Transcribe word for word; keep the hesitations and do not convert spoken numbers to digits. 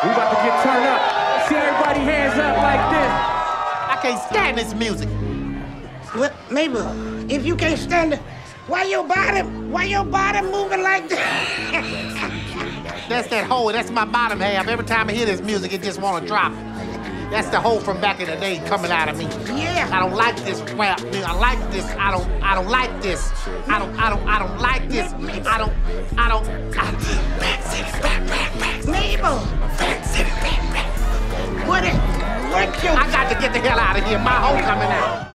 We about to get turned up. See everybody hands up like this. I can't stand this music. What, Mabel, if you can't stand it, why your body, why your body moving like that? That's that hole, that's my bottom half. Every time I hear this music, it just wanna drop. That's the hole from back in the day coming out of me. Yeah. I don't like this rap. I like this. I don't. I don't like this. I don't. I don't. I don't like this. I don't. I don't. I, Mabel. What? It, what you? I got to get the hell out of here. My hole coming out.